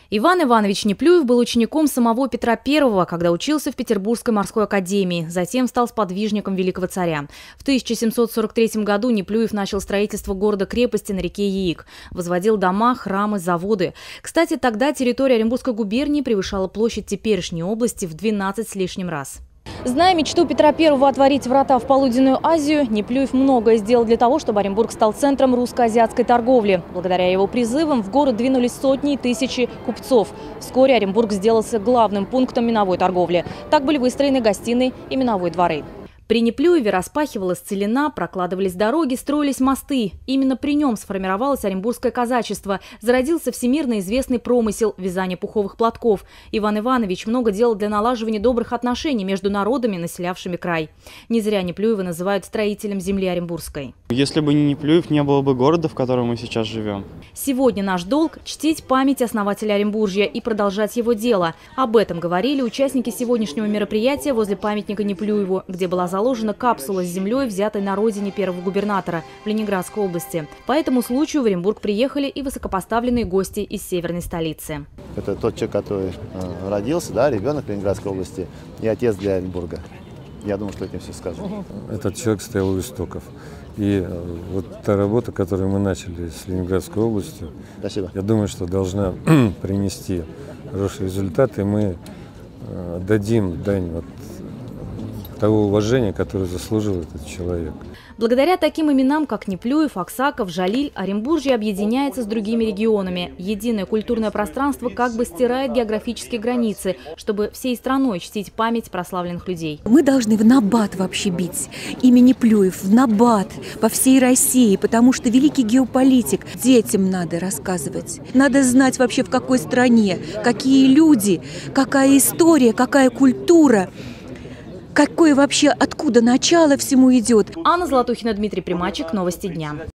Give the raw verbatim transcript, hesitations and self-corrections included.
Иван Иванович Неплюев был учеником самого Петра Первого, когда учился в Петербургской морской академии. Затем стал сподвижником великого царя. В тысяча семьсот сорок третьем году Неплюев начал строительство города-крепости на реке Яик. Возводил дома, храмы, заводы. Кстати, тогда территория Оренбургской губернии превышала площадь теперешней области в двенадцать с лишним раз. Зная мечту Петра Первого отворить врата в полуденную Азию, Неплюев многое сделал для того, чтобы Оренбург стал центром русско-азиатской торговли. Благодаря его призывам в город двинулись сотни и тысячи купцов. Вскоре Оренбург сделался главным пунктом миновой торговли. Так были выстроены гостиные и миновые дворы. При Неплюеве распахивалась целина, прокладывались дороги, строились мосты. Именно при нем сформировалось оренбургское казачество. Зародился всемирно известный промысел – вязания пуховых платков. Иван Иванович много делал для налаживания добрых отношений между народами, населявшими край. Не зря Неплюева называют строителем земли оренбургской. Если бы не Неплюев, не было бы города, в котором мы сейчас живем. Сегодня наш долг – чтить память основателя Оренбуржья и продолжать его дело. Об этом говорили участники сегодняшнего мероприятия возле памятника Неплюеву, где была заложена капсула с землей, взятой на родине первого губернатора в Ленинградской области. По этому случаю в Оренбург приехали и высокопоставленные гости из северной столицы. Это тот человек, который э, родился, да, ребенок Ленинградской области и отец для Оренбурга. Я думаю, что этим все сказано. Этот человек стоял у истоков. И вот та работа, которую мы начали с Ленинградской областью, Спасибо. Я думаю, что должна принести хорошие результаты. Мы дадим дань вот того уважения, которое заслужил этот человек. Благодаря таким именам, как Неплюев, Аксаков, Жалиль, Оренбуржье объединяется с другими регионами. Единое культурное пространство как бы стирает географические границы, чтобы всей страной чтить память прославленных людей. Мы должны в набат вообще бить имя Неплюев, в набат по всей России, потому что великий геополитик. Детям надо рассказывать. Надо знать вообще, в какой стране, какие люди, какая история, какая культура. Какое вообще, откуда начало всему идет? Анна Золотухина, Дмитрий Примачек. Новости дня.